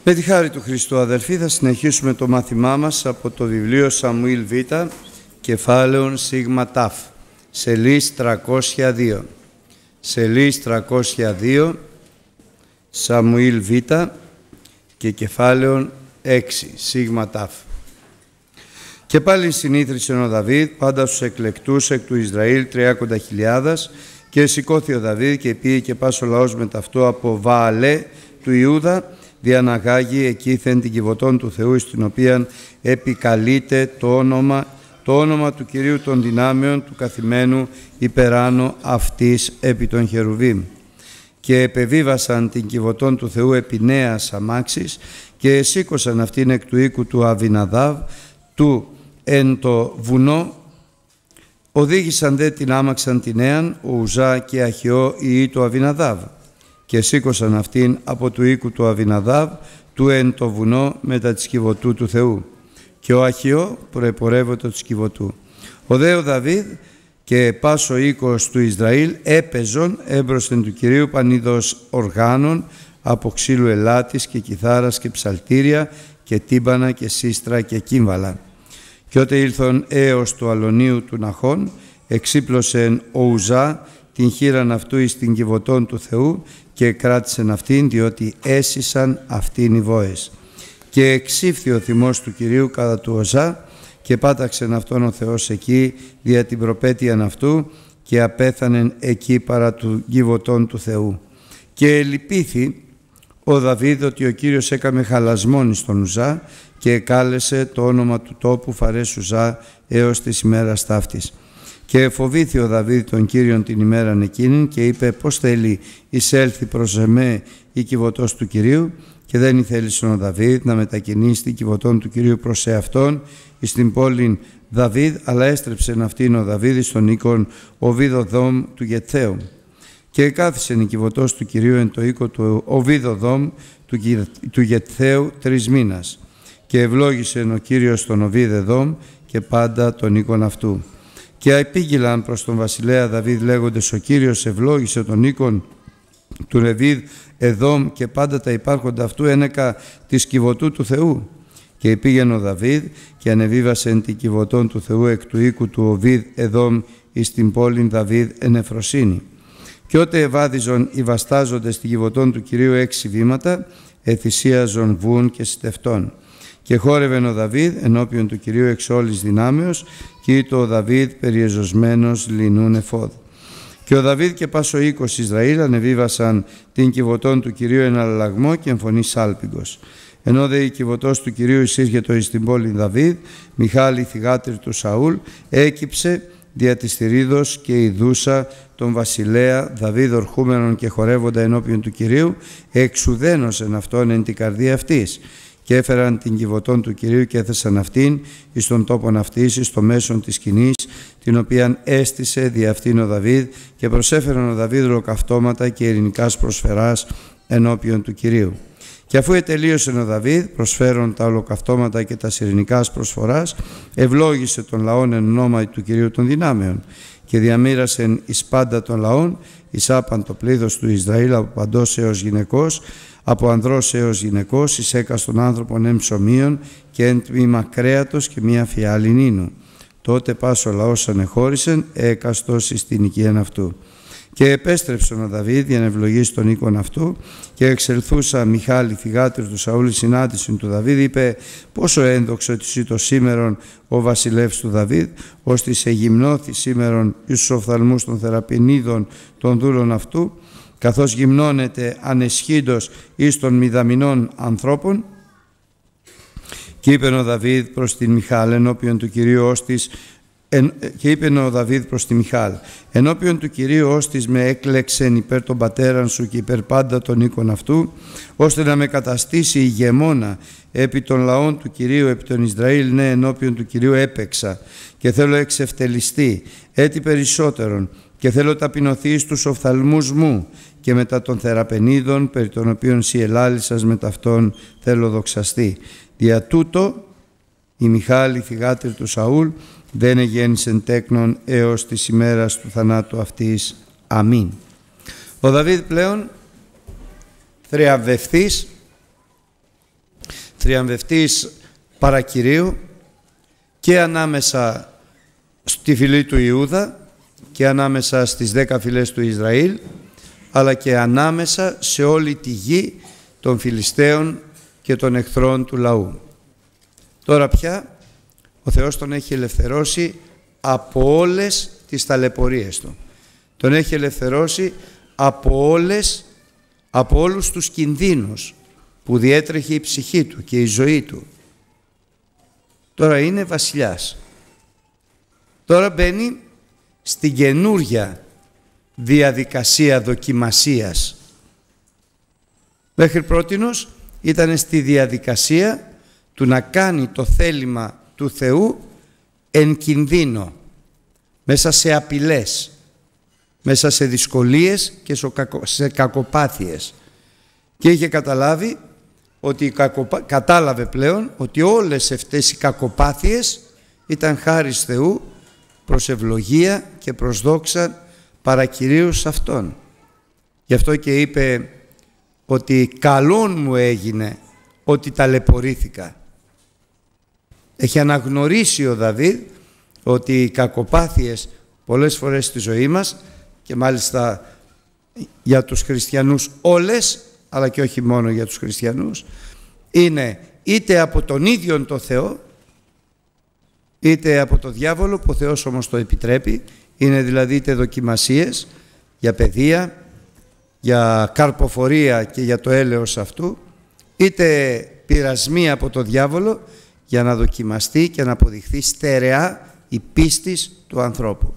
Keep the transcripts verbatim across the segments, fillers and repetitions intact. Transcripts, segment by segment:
Με τη χάρη του Χριστού, αδελφοί, θα συνεχίσουμε το μάθημά μας από το βιβλίο Σαμουήλ Β, κεφάλαιον Σίγμα Ταφ, σελίς τριακόσια δύο. Σελίς τριακόσια δύο, Σαμουήλ Β και κεφάλαιον έξι, Σίγμα Ταφ. Και πάλι συνήθρισε ο Δαβίδ πάντα στους εκλεκτούς εκ του Ισραήλ τριάκοντα χιλιάδες, και σηκώθη ο Δαβίδ και πήγε και πας ο λαός με ταυτό από Βααλέ του Ιούδα, διαναγάγει εκείθεν την Κιβωτών του Θεού, στην οποία επικαλείται το όνομα, το όνομα του Κυρίου των δυνάμεων του καθημένου υπεράνω αυτής επί των Χερουβίμ. Και επεβίβασαν την Κιβωτών του Θεού επί νέας αμάξης, και σήκωσαν αυτήν εκ του οίκου του Αβιναδάβ του εν το βουνό. Οδήγησαν δε την άμαξαν την νέαν ο Ουζά και Αχιώ ιοί του Αβιναδάβ, και σήκωσαν αυτήν από του οίκου του Αβιναδάβ του εν το βουνό μετά της Κιβωτού του Θεού. Και ο Αχιώ προεπορεύεται της Κιβωτού. Ο δε ο Δαβίδ και πάσο οίκος του Ισραήλ έπαιζον έμπροσθεν του Κυρίου πανίδος οργάνων από ξύλου ελάτης και κιθάρας και ψαλτήρια και τύμπανα και σύστρα και κύμβαλα. Και ότε ήλθον έως του αλωνίου του Ναχών, εξύπλωσεν ο Ουζά την χείραν αυτού εις την Κιβωτών του Θεού και κράτησεν αυτήν, διότι έσυσαν αυτήν οι βόες. Και εξήφθη ο θυμός του Κυρίου κατά του Ουζά, και πάταξεν αυτόν ο Θεός εκεί δια την προπέτειαν αυτού, και απέθανεν εκεί παρά του Κιβωτών του Θεού. Και λυπήθη ο Δαβίδ ότι ο Κύριος έκαμε χαλασμόν στον Ουζά, και εκάλεσε το όνομα του τόπου Φαρές Ουζά έως της ημέρας ταύτης. Και φοβήθη ο Δαβίδ τον Κύριον την ημέραν εκείνην, και είπε πώς θέλει εισέλθει προς εμέ η Κιβωτός του Κυρίου, και δεν ήθελε ο Δαβίδ να μετακινήσει την Κιβωτών του Κυρίου προς εαυτόν εις την πόλην Δαβίδ, αλλά έστρεψεν αυτήν ο Δαβίδ στον οίκον Οβίδοδόμ του Γετθαίου. Και κάθισεν η Κιβωτός του Κυρίου εν το οίκο του Οβίδοδόμ του Γετθαίου τρεις μήνας. Και ευλόγησεν ο Κύριος τον Οβίδεδόμ και πάντα τον οίκον αυτού. Και επήγηλαν προς τον βασιλέα Δαβίδ λέγοντες, ο Κύριος ευλόγησε τον οίκον του Ρεβίδ Εδόμ και πάντα τα υπάρχοντα αυτού ένεκα της Κιβωτού του Θεού. Και επήγαινε ο Δαβίδ και ανεβίβασεν την Κιβωτών του Θεού εκ του οίκου του Οβίδ Εδόμ εις την πόλην Δαβίδ εν Εφροσύνη. Και ότε ευάδιζον οι βαστάζοντες στην Κιβωτών του Κυρίου έξι βήματα, εθυσίαζον βούν και στευτών. Και χόρευεν ο Δαβίδ ενώπιον του Κυρίου εξ όλης δυνάμεως, και ήτο ο Δαβίδ περιεζωσμένος λινούν εφόδ. Και ο Δαβίδ και πάσο οίκος Ισραήλ ανεβίβασαν την Κιβωτών του Κυρίου εν αλλαγμό και εν φωνή σάλπιγγος. Ενώ δε η Κιβωτός του Κυρίου εισήρχετο εις την πόλη Δαβίδ, Μιχάλη θυγάτρη του Σαούλ, έκυψε δια της θηρίδος και ειδούσα τον βασιλέα Δαβίδ ορχούμενον και χορεύοντα ενώπιον του Κυρίου, εξουδένωσεν αυτόν εν την καρδία αυτής. Και έφεραν την Κιβωτών του Κυρίου και έθεσαν αυτήν εις τον τόπον αυτής, εις το μέσον της σκηνής, την οποίαν έστησε δι' αυτήν ο Δαβίδ, και προσέφεραν ο Δαβίδ ολοκαυτώματα και ειρηνικάς προσφεράς ενώπιον του Κυρίου. Και αφού ετελείωσε ο Δαβίδ προσφέρον τα ολοκαυτώματα και τα ειρηνικάς προσφοράς, ευλόγησε τον λαόν εν ονόμα του Κυρίου των δυνάμεων, και διαμοίρασεν εις πάντα των λαών, εις άπαν το πλήθος του Ισραήλ από παντός έως γυναικός, από ανδρός έως γυναικός, εις έκαστον άνθρωπον εν ψωμίων και εν τμήμα κρέατος και μία φιάλη νίνου. Τότε πας ο λαός ανεχώρησεν, έκαστος εις την οικίαν αυτού. Και επέστρεψε ο Δαβίδ για να ευλογήσει τον οίκον αυτού, και εξελθούσα Μιχάλη θυγάτρη του Σαούλ συνάντηση του Δαβίδ, είπε πόσο ένδοξο ότι το σήμερον ο βασιλεύς του Δαβίδ, ώστε σε γυμνώθη σήμερον εις τους οφθαλμούς των θεραπηνίδων των δούλων αυτού, καθώς γυμνώνεται ανεσχύντος εις των μηδαμινών ανθρώπων. Και είπε ο Δαβίδ προς την Μιχάλ ενώπιον του Κυρίου ώστις, εν, και είπε ο Δαβίδ προς τη Μιχάλ, ενώπιον του Κυρίου ώστις με έκλεξεν υπέρ των πατέραν σου και υπέρ πάντα των οίκων αυτού, ώστε να με καταστήσει ηγεμόνα επί των λαών του Κυρίου, επί των Ισραήλ, ναι, ενώπιον του Κυρίου έπαιξα, και θέλω εξευτελιστεί έτη περισσότερον, και θέλω ταπεινωθεί στους οφθαλμούς μου, και μετά των θεραπενίδων, περί των οποίων σοι ελάλησας με ταυτόν θέλω δοξαστεί. Δια τούτο η Μιχάλη θυγάτρη του Σαούλ δεν εγέννησεν τέκνον έως της ημέρας του θανάτου αυτής. Αμήν. Ο Δαβίδ πλέον θριαβευθής θριαμβευτής παρακυρίου και ανάμεσα στη φυλή του Ιούδα και ανάμεσα στις δέκα φυλές του Ισραήλ, αλλά και ανάμεσα σε όλη τη γη των Φιλιστέων και των εχθρών του λαού. Τώρα πια ο Θεός τον έχει ελευθερώσει από όλες τις ταλαιπωρίες του. Τον έχει ελευθερώσει από όλες, από όλους τους κινδύνους που διέτρεχε η ψυχή του και η ζωή του. Τώρα είναι βασιλιάς. Τώρα μπαίνει στην καινούρια διαδικασία δοκιμασίας. Μέχρι πρότινος ήταν στη διαδικασία του να κάνει το θέλημα του Θεού εν κινδύνο, μέσα σε απειλές, μέσα σε δυσκολίες και σε κακοπάθειες. Και είχε καταλάβει ότι κατάλαβε πλέον ότι όλες αυτές οι κακοπάθειες ήταν χάρις Θεού προς ευλογία και προς δόξα παρακυρίως Αυτόν. Γι' αυτό και είπε ότι καλόν μου έγινε ότι ταλαιπωρήθηκα. Έχει αναγνωρίσει ο Δαβίδ ότι οι κακοπάθειες πολλές φορές στη ζωή μας, και μάλιστα για τους χριστιανούς όλες, αλλά και όχι μόνο για τους χριστιανούς, είναι είτε από τον ίδιον το Θεό, είτε από το διάβολο, που ο Θεός όμως το επιτρέπει. Είναι δηλαδή είτε δοκιμασίες για παιδεία, για καρποφορία και για το έλεος αυτού, είτε πειρασμοί από το διάβολο για να δοκιμαστεί και να αποδειχθεί στερεά η πίστης του ανθρώπου.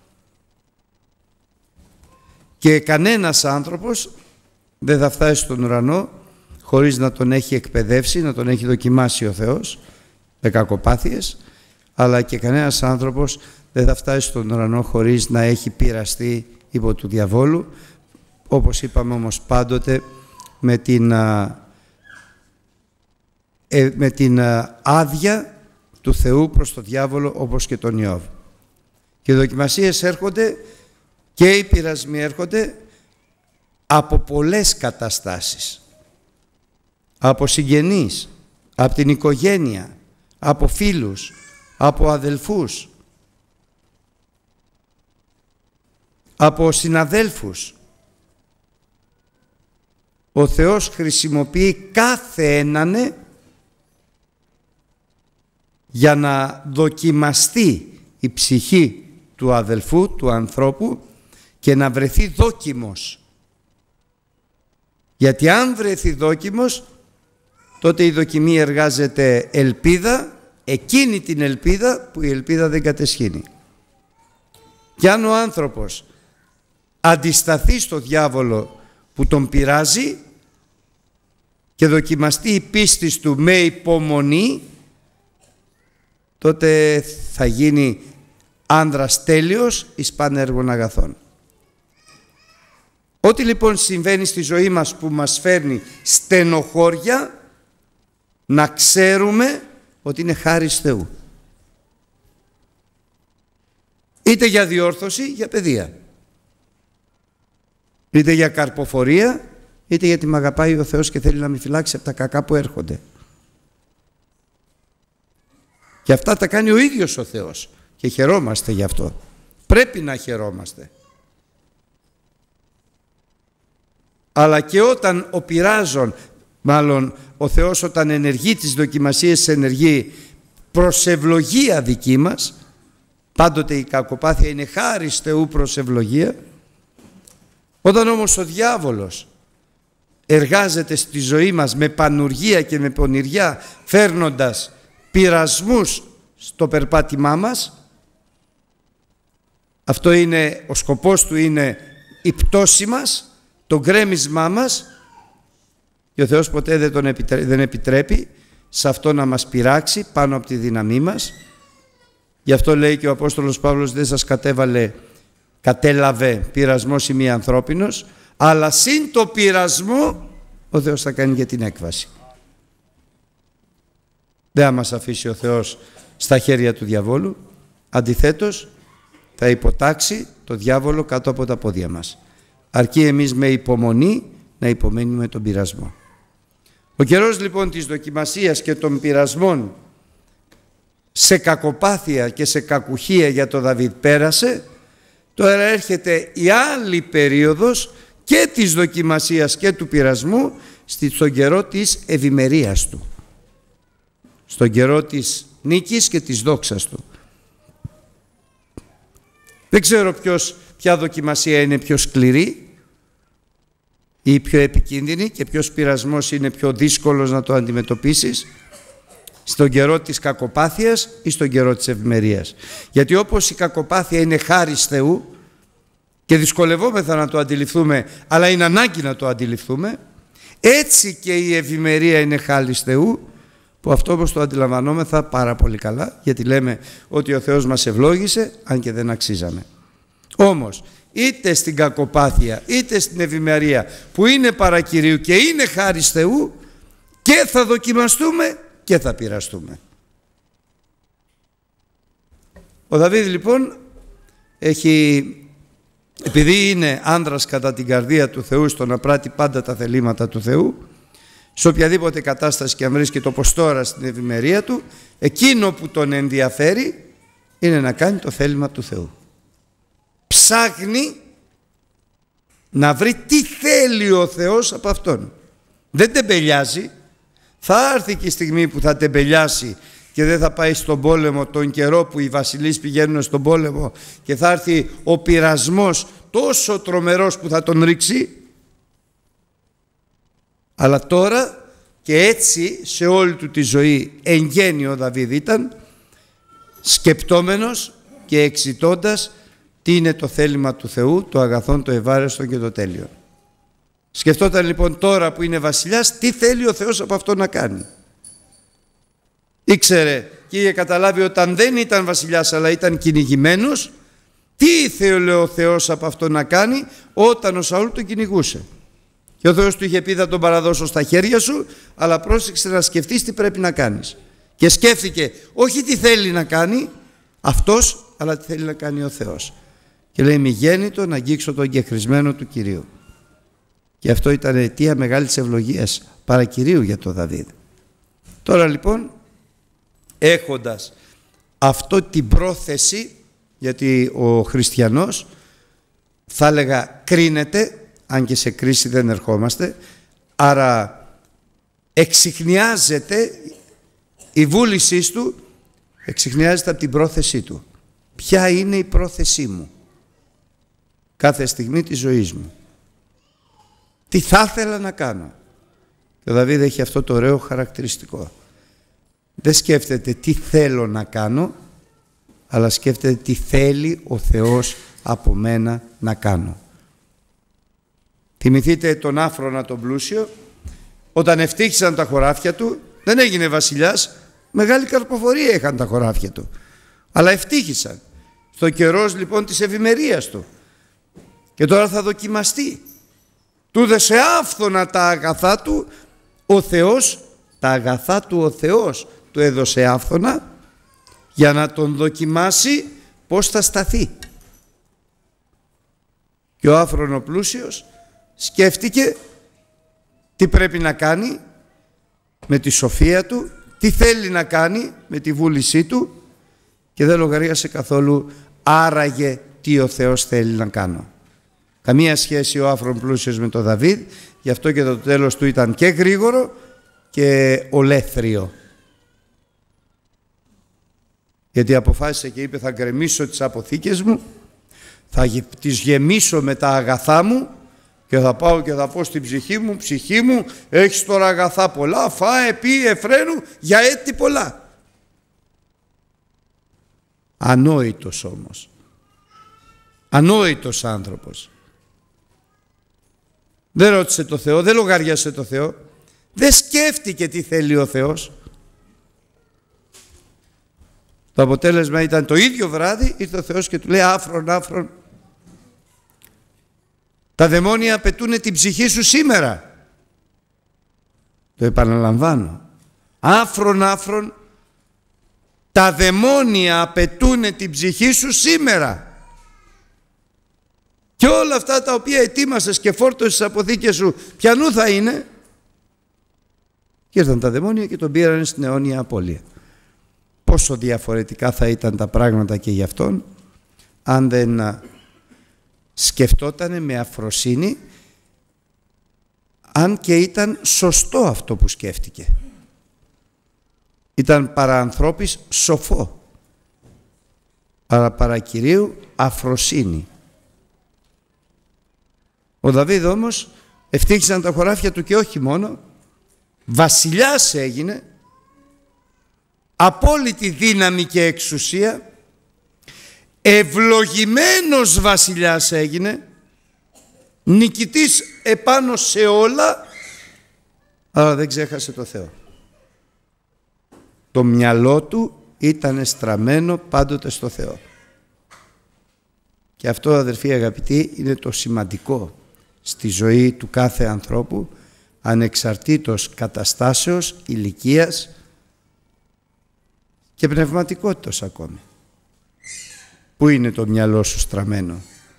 Και κανένας άνθρωπος δεν θα φτάσει στον ουρανό χωρίς να τον έχει εκπαιδεύσει, να τον έχει δοκιμάσει ο Θεός με κακοπάθειες, αλλά και κανένας άνθρωπος δεν θα φτάσει στον ουρανό χωρίς να έχει πειραστεί υπό του διαβόλου, όπως είπαμε όμως πάντοτε με την, ε, με την άδεια του Θεού προς τον διάβολο, όπως και τον Ιώβ. Και οι δοκιμασίες έρχονται και οι πειρασμοί έρχονται από πολλές καταστάσεις. Από συγγενείς, από την οικογένεια, από φίλους, από αδελφούς, από συναδέλφους. Ο Θεός χρησιμοποιεί κάθε έναν για να δοκιμαστεί η ψυχή του αδελφού, του ανθρώπου, και να βρεθεί δόκιμος. Γιατί αν βρεθεί δόκιμος, τότε η δοκιμή εργάζεται ελπίδα, εκείνη την ελπίδα που η ελπίδα δεν κατεσχύνει. Και αν ο άνθρωπος αντισταθεί στο διάβολο που τον πειράζει και δοκιμαστεί η πίστη του με υπομονή, τότε θα γίνει άνδρας τέλειος εις πανέργων αγαθών. Ό,τι λοιπόν συμβαίνει στη ζωή μας που μας φέρνει στενοχώρια, να ξέρουμε ότι είναι χάρις Θεού. Είτε για διόρθωση, για παιδεία. Είτε για καρποφορία, είτε γιατί με αγαπάει ο Θεός και θέλει να με φυλάξει από τα κακά που έρχονται. Και αυτά τα κάνει ο ίδιος ο Θεός και χαιρόμαστε γι' αυτό. Πρέπει να χαιρόμαστε. Αλλά και όταν ο πειράζων, μάλλον ο Θεός όταν ενεργεί τις δοκιμασίες, ενεργεί προς ευλογία δική μας, πάντοτε η κακοπάθεια είναι χάρις Θεού προς ευλογία. Όταν όμως ο διάβολος εργάζεται στη ζωή μας με πανουργία και με πονηριά, φέρνοντας πειρασμούς στο περπάτημά μας, αυτό είναι, ο σκοπός του είναι η πτώση μας, το γκρέμισμά μας, και ο Θεός ποτέ δεν, τον επιτρέπει, δεν επιτρέπει σε αυτό να μας πειράξει πάνω από τη δύναμή μας. Γι' αυτό λέει και ο Απόστολος Παύλος, δεν σας κατέβαλε, κατέλαβε πειρασμός ή μη ανθρώπινος, αλλά συν το πειρασμό ο Θεός θα κάνει και την έκβαση. Δεν θα μας αφήσει ο Θεός στα χέρια του διαβόλου, αντιθέτως θα υποτάξει το διάβολο κάτω από τα πόδια μας. Αρκεί εμείς με υπομονή να υπομένουμε τον πειρασμό. Ο καιρός λοιπόν της δοκιμασίας και των πειρασμών σε κακοπάθεια και σε κακουχία για τον Δαβίδ πέρασε. Τώρα έρχεται η άλλη περίοδος και της δοκιμασίας και του πειρασμού στον καιρό της ευημερίας του, στον καιρό της νίκης και της δόξας του. Δεν ξέρω ποιος, ποια δοκιμασία είναι πιο σκληρή ή πιο επικίνδυνη και ποιος πειρασμός είναι πιο δύσκολος να το αντιμετωπίσεις, στον καιρό της κακοπάθειας ή στον καιρό της ευημερίας. Γιατί όπως η κακοπάθεια είναι χάρις Θεού και δυσκολευόμεθα να το αντιληφθούμε, αλλά είναι ανάγκη να το αντιληφθούμε, έτσι και η ευημερία είναι χάρις Θεού, που αυτό όπως το αντιλαμβανόμεθα πάρα πολύ καλά, γιατί λέμε ότι ο Θεός μας ευλόγησε αν και δεν αξίζαμε. Όμως είτε στην κακοπάθεια είτε στην ευημερία που είναι παρακυρίου και είναι χάρις Θεού, και θα δοκιμαστούμε και θα πειραστούμε. Ο Δαβίδ λοιπόν έχει, επειδή είναι άνδρας κατά την καρδία του Θεού, στο να πράττει πάντα τα θελήματα του Θεού, σε οποιαδήποτε κατάσταση και αν βρίσκεται, όπως τώρα στην ευημερία του, εκείνο που τον ενδιαφέρει είναι να κάνει το θέλημα του Θεού. Ψάχνει να βρει τι θέλει ο Θεός από αυτόν. Δεν τεμπελιάζει. Θα έρθει και η στιγμή που θα τεμπελιάσει και δεν θα πάει στον πόλεμο τον καιρό που οι βασιλείς πηγαίνουν στον πόλεμο, και θα έρθει ο πειρασμός τόσο τρομερός που θα τον ρίξει. Αλλά τώρα, και έτσι σε όλη του τη ζωή εν γέννη ο Δαβίδ ήταν σκεπτόμενος και εξητώντας τι είναι το θέλημα του Θεού, το αγαθόν, το ευάρεστο και το τέλειο. Σκεφτόταν λοιπόν τώρα που είναι βασιλιάς τι θέλει ο Θεός από αυτό να κάνει. Ήξερε και είχε καταλάβει όταν δεν ήταν βασιλιάς αλλά ήταν κυνηγημένος, τι ήθελε ο Θεός από αυτό να κάνει όταν ο Σαούλ τον κυνηγούσε. Και ο Θεός του είχε πει θα τον παραδώσω στα χέρια σου, αλλά πρόσεξε να σκεφτείς τι πρέπει να κάνεις. Και σκέφτηκε όχι τι θέλει να κάνει αυτός, αλλά τι θέλει να κάνει ο Θεός. Και λέει μη γέννητο να αγγίξω τον κεχρισμένο του Κυρίου. Και αυτό ήταν αιτία μεγάλης ευλογίας παρακυρίου για τον Δαβίδ. Τώρα λοιπόν, έχοντας αυτό την πρόθεση, γιατί ο χριστιανός θα έλεγα κρίνεται, αν και σε κρίση δεν ερχόμαστε, άρα εξιχνιάζεται η βούλησή του, εξιχνιάζεται από την πρόθεσή του. Ποια είναι η πρόθεσή μου κάθε στιγμή της ζωής μου, τι θα ήθελα να κάνω. Και ο Δαβίδ έχει αυτό το ωραίο χαρακτηριστικό. Δεν σκέφτεται τι θέλω να κάνω, αλλά σκέφτεται τι θέλει ο Θεός από μένα να κάνω. Θυμηθείτε τον Άφρονα τον πλούσιο, όταν ευτύχησαν τα χωράφια του, δεν έγινε βασιλιάς, μεγάλη καρποφορία είχαν τα χωράφια του, αλλά ευτύχησαν. Στο καιρός λοιπόν της ευημερίας του, και τώρα θα δοκιμαστεί. Του έδωσε άφθονα τα αγαθά του ο Θεός, τα αγαθά του ο Θεός του έδωσε άφθονα για να τον δοκιμάσει πώς θα σταθεί. Και ο άφρονο πλούσιος σκέφτηκε τι πρέπει να κάνει με τη σοφία του, τι θέλει να κάνει με τη βούλησή του, και δεν λογαρίασε καθόλου άραγε τι ο Θεός θέλει να κάνω. Καμία σχέση ο άφρον πλούσιος με τον Δαβίδ, γι' αυτό και το τέλος του ήταν και γρήγορο και ολέθριο. Γιατί αποφάσισε και είπε θα γκρεμίσω τις αποθήκες μου, θα τις γεμίσω με τα αγαθά μου και θα πάω και θα πω στην ψυχή μου, ψυχή μου, έχεις τώρα αγαθά πολλά, φάε, πει, εφραίνου, για έτη πολλά. Ανόητος όμως. Ανόητος άνθρωπος. Δεν ρώτησε το Θεό, δεν λογαριάσε το Θεό, δεν σκέφτηκε τι θέλει ο Θεός. Το αποτέλεσμα ήταν το ίδιο βράδυ ήρθε ο Θεός και του λέει άφρον, άφρον, τα δαιμόνια απαιτούν την ψυχή σου σήμερα. Το επαναλαμβάνω. Άφρον, άφρον, τα δαιμόνια απαιτούν την ψυχή σου σήμερα. Και όλα αυτά τα οποία ετοίμασες και φόρτωσες στις αποθήκες σου, ποιανού θα είναι? Και ήρθαν τα δαιμόνια και τον πήραν στην αιώνια απώλεια. Πόσο διαφορετικά θα ήταν τα πράγματα και για αυτόν, αν δεν σκεφτότανε με αφροσύνη, αν και ήταν σωστό αυτό που σκέφτηκε. Ήταν παραανθρώπης σοφό, αλλά παρακυρίου αφροσύνη. Ο Δαβίδ όμως ευτύχησαν τα χωράφια του και όχι μόνο, βασιλιάς έγινε, απόλυτη δύναμη και εξουσία, ευλογημένος βασιλιάς έγινε, νικητής επάνω σε όλα, αλλά δεν ξέχασε το Θεό. Το μυαλό του ήταν στραμμένο πάντοτε στο Θεό. Και αυτό, αδερφοί αγαπητοί, είναι το σημαντικό στη ζωή του κάθε ανθρώπου, ανεξαρτήτως καταστάσεως, ηλικίας και πνευματικότητας ακόμη. Πού είναι το μυαλό σου στραμμένο?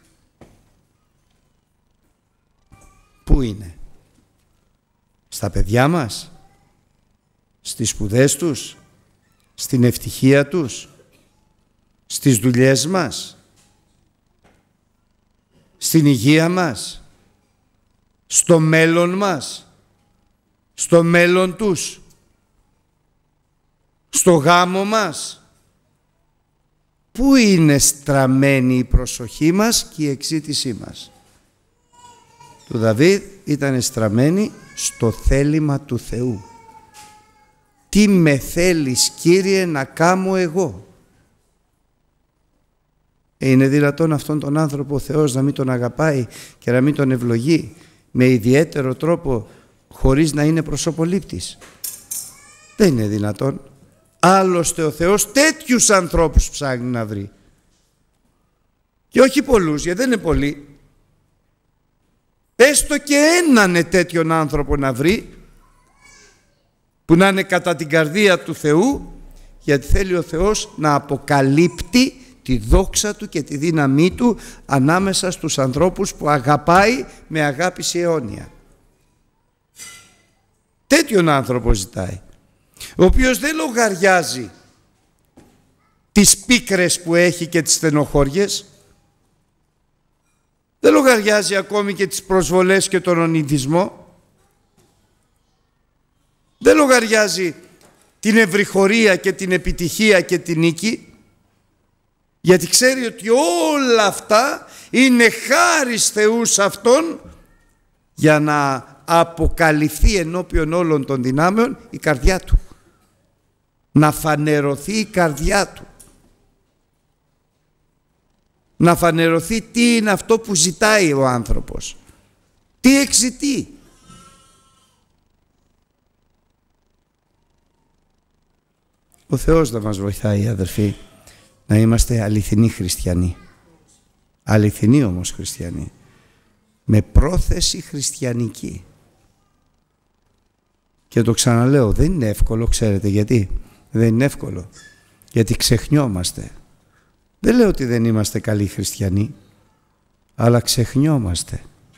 Πού είναι? Στα παιδιά μας? Στις σπουδές τους? Στην ευτυχία τους? Στις δουλειές μας? Στην υγεία μας? Στο μέλλον μας? Στο μέλλον τους? Στο γάμο μας? Πού είναι στραμμένη η προσοχή μας και η εξήτησή μας? Του Δαβίδ ήταν στραμμένη στο θέλημα του Θεού. Τι με θέλεις, Κύριε, να κάμω εγώ? Είναι δυνατόν αυτόν τον άνθρωπο ο Θεός να μην τον αγαπάει και να μην τον ευλογεί με ιδιαίτερο τρόπο χωρίς να είναι προσωπολήπτης? Δεν είναι δυνατόν. Άλλωστε ο Θεός τέτοιους ανθρώπους ψάχνει να βρει. Και όχι πολλούς, γιατί δεν είναι πολλοί. Έστω και έναν τέτοιον άνθρωπο να βρει, που να είναι κατά την καρδία του Θεού, γιατί θέλει ο Θεός να αποκαλύπτει τη δόξα Του και τη δύναμή Του ανάμεσα στους ανθρώπους που αγαπάει με αγάπηση αιώνια. Τέτοιον άνθρωπο ζητάει, ο οποίος δεν λογαριάζει τις πίκρες που έχει και τις στενοχώριες, δεν λογαριάζει ακόμη και τις προσβολές και τον ονειδισμό, δεν λογαριάζει την ευρυχωρία και την επιτυχία και την νίκη, γιατί ξέρει ότι όλα αυτά είναι χάρις Θεού σε Αυτόν, για να αποκαλυφθεί ενώπιον όλων των δυνάμεων η καρδιά Του, να φανερωθεί η καρδιά Του, να φανερωθεί τι είναι αυτό που ζητάει ο άνθρωπος, τι εξητεί. Ο Θεός να μας βοηθάει, αδερφοί, να είμαστε αληθινοί χριστιανοί, αληθινοί όμως χριστιανοί, με πρόθεση χριστιανική. Και το ξαναλέω, δεν είναι εύκολο, ξέρετε γιατί? Δεν είναι εύκολο, γιατί ξεχνιόμαστε. Δεν λέω ότι δεν είμαστε καλοί χριστιανοί, αλλά ξεχνιόμαστε.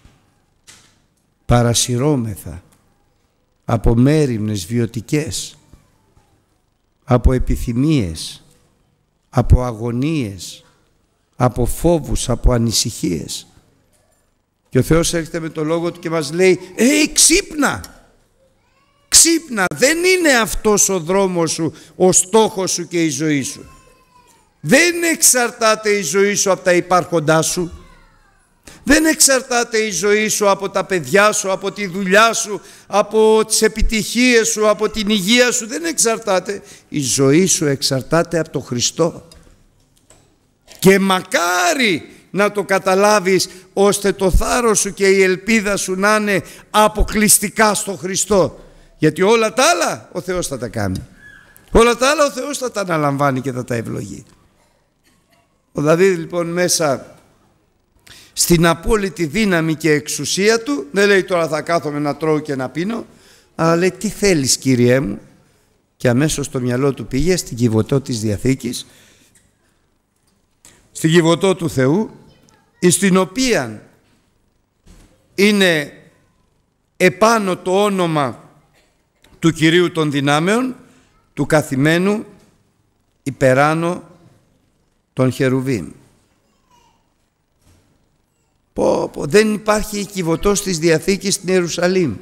Παρασυρώμεθα από μέριμνες βιωτικές, από επιθυμίες, από αγωνίες, από φόβους, από ανησυχίες. Και ο Θεός έρχεται με το λόγο Του και μας λέει, «Ε, ξύπνα! Ξύπνα! Δεν είναι αυτός ο δρόμος σου, ο στόχος σου και η ζωή σου. Δεν εξαρτάται η ζωή σου από τα υπάρχοντά σου. Δεν εξαρτάται η ζωή σου από τα παιδιά σου, από τη δουλειά σου, από τις επιτυχίες σου, από την υγεία σου. Δεν εξαρτάται. Η ζωή σου εξαρτάται από τον Χριστό. Και μακάρι να το καταλάβεις, ώστε το θάρρος σου και η ελπίδα σου να είναι αποκλειστικά στο Χριστό. Γιατί όλα τα άλλα ο Θεός θα τα κάνει. Όλα τα άλλα ο Θεός θα τα αναλαμβάνει και θα τα ευλογεί. Ο Δαβίδ λοιπόν μέσα στην απόλυτη δύναμη και εξουσία του δεν λέει τώρα θα κάθομαι να τρώω και να πίνω, αλλά λέει τι θέλεις Κύριέ μου, και αμέσως το μυαλό του πήγε στην Κιβωτό της Διαθήκης, στην Κιβωτό του Θεού, στην οποία είναι επάνω το όνομα του Κυρίου των δυνάμεων, του καθημένου υπεράνω των Χερουβίμ. Πω, πω, δεν υπάρχει κυβωτός της Διαθήκης στην Ιερουσαλήμ.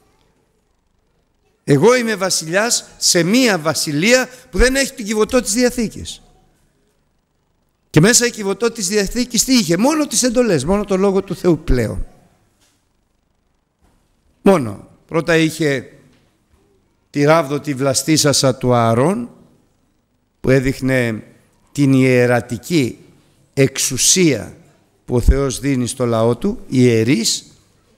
Εγώ είμαι βασιλιάς σε μία βασιλεία που δεν έχει την κυβωτό της Διαθήκης. Και μέσα η κυβωτό της Διαθήκης τι είχε? Μόνο τις εντολές, μόνο το Λόγο του Θεού πλέον. Μόνο. Πρώτα είχε τη ράβδοτη βλαστήσασα του Ααρών που έδειχνε την ιερατική εξουσία που ο Θεός δίνει στο λαό του, ιερείς.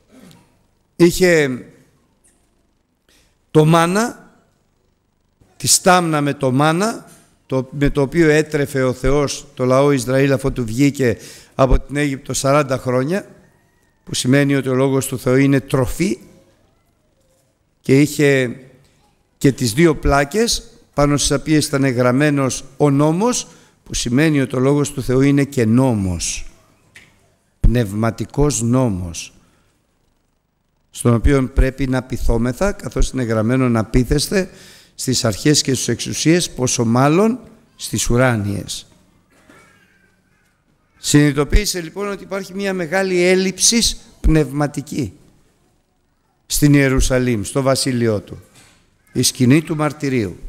Είχε το μάνα, τη στάμνα με το μάνα, το, με το οποίο έτρεφε ο Θεός το λαό Ισραήλ αφού του βγήκε από την Αίγυπτο σαράντα χρόνια, που σημαίνει ότι ο Λόγος του Θεού είναι τροφή. Και είχε και τις δύο πλάκες πάνω στις οποίες ήταν γραμμένος ο νόμος, που σημαίνει ότι ο Λόγος του Θεού είναι και νόμος, πνευματικός νόμος, στον οποίο πρέπει να πειθόμεθα, καθώς είναι γραμμένο να πείθεστε στις αρχές και στις εξουσίες, πόσο μάλλον στις ουράνιες. Συνειδητοποίησε λοιπόν ότι υπάρχει μια μεγάλη έλλειψη πνευματική στην Ιερουσαλήμ, στο βασίλειό του, η σκηνή του μαρτυρίου.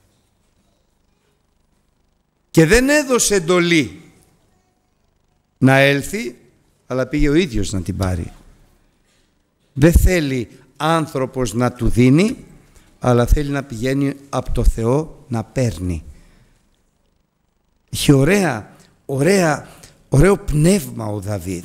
Και δεν έδωσε εντολή να έλθει, αλλά πήγε ο ίδιος να την πάρει. Δεν θέλει άνθρωπος να του δίνει, αλλά θέλει να πηγαίνει από το Θεό να παίρνει. Είχε ωραία, ωραία, ωραίο πνεύμα ο Δαβίδ.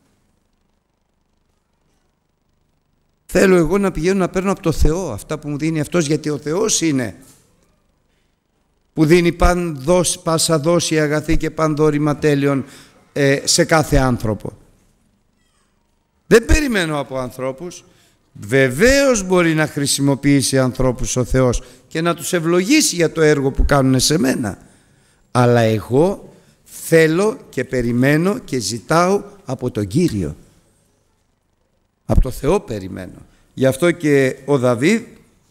Θέλω εγώ να πηγαίνω να παίρνω από το Θεό αυτά που μου δίνει αυτός, γιατί ο Θεός είναι που δίνει παν δόση, πάσα δόση αγαθή και παν δώρημα τέλειων ε, σε κάθε άνθρωπο. Δεν περιμένω από ανθρώπους. Βεβαίως μπορεί να χρησιμοποιήσει ανθρώπους ο Θεός και να τους ευλογήσει για το έργο που κάνουν σε μένα. Αλλά εγώ θέλω και περιμένω και ζητάω από τον Κύριο. Από το Θεό περιμένω. Γι' αυτό και ο Δαβίδ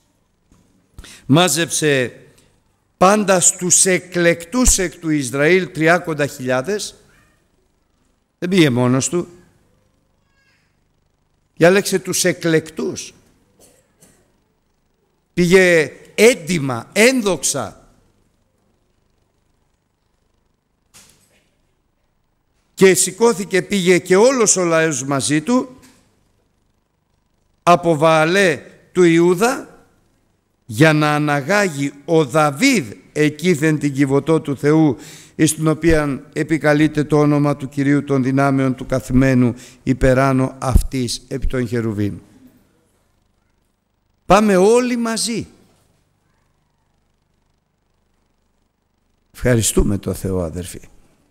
μάζεψε πάντα στους εκλεκτούς εκ του Ισραήλ τριάκοντα χιλιάδες. Δεν πήγε μόνος του. Διάλεξε τους εκλεκτούς. Πήγε έντιμα, ένδοξα. Και σηκώθηκε, πήγε και όλος ο λαός μαζί του από Βααλέ του Ιούδα για να αναγάγει ο Δαβίδ εκείθεν την κυβωτό του Θεού, εις την οποία επικαλείται το όνομα του Κυρίου των δυνάμεων του καθημένου υπεράνω αυτής επί των Χερουβίμ. Πάμε όλοι μαζί. Ευχαριστούμε το Θεό, αδερφοί.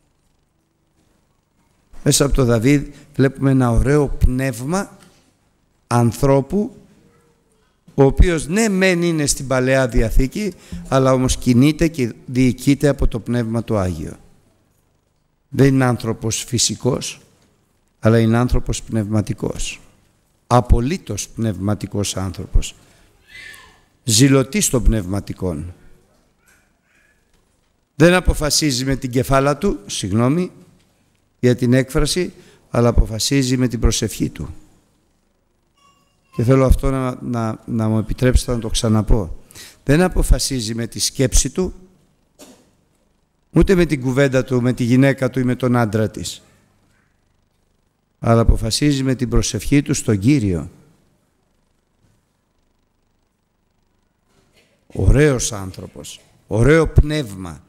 Μέσα από το Δαβίδ βλέπουμε ένα ωραίο πνεύμα ανθρώπου, ο οποίος ναι μεν είναι στην Παλαιά Διαθήκη, αλλά όμως κινείται και διοικείται από το Πνεύμα του Άγιο. Δεν είναι άνθρωπος φυσικός, αλλά είναι άνθρωπος πνευματικός. Απολύτως πνευματικός άνθρωπος. Ζηλωτής των πνευματικών. Δεν αποφασίζει με την κεφάλα του, συγγνώμη για την έκφραση, αλλά αποφασίζει με την προσευχή του. Και θέλω αυτό να, να, να μου επιτρέψετε να το ξαναπώ. Δεν αποφασίζει με τη σκέψη του, ούτε με την κουβέντα του, με τη γυναίκα του ή με τον άντρα της. Αλλά αποφασίζει με την προσευχή του στον Κύριο. Ωραίος άνθρωπος, ωραίο πνεύμα.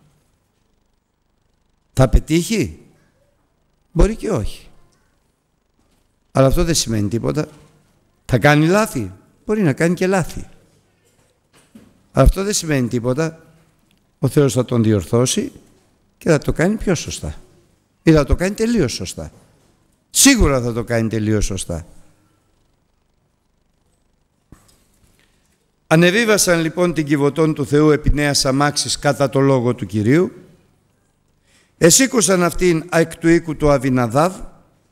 Θα πετύχει? Μπορεί και όχι. Αλλά αυτό δεν σημαίνει τίποτα. Θα κάνει λάθη? Μπορεί να κάνει και λάθη. Αυτό δεν σημαίνει τίποτα. Ο Θεός θα τον διορθώσει και θα το κάνει πιο σωστά. Ή θα το κάνει τελείως σωστά. Σίγουρα θα το κάνει τελείως σωστά. Ανεβίβασαν λοιπόν την κυβωτών του Θεού επί νέας αμάξης κατά το λόγο του Κυρίου. Εσήκωσαν αυτήν εκ του οίκου του Αβιναδάβ,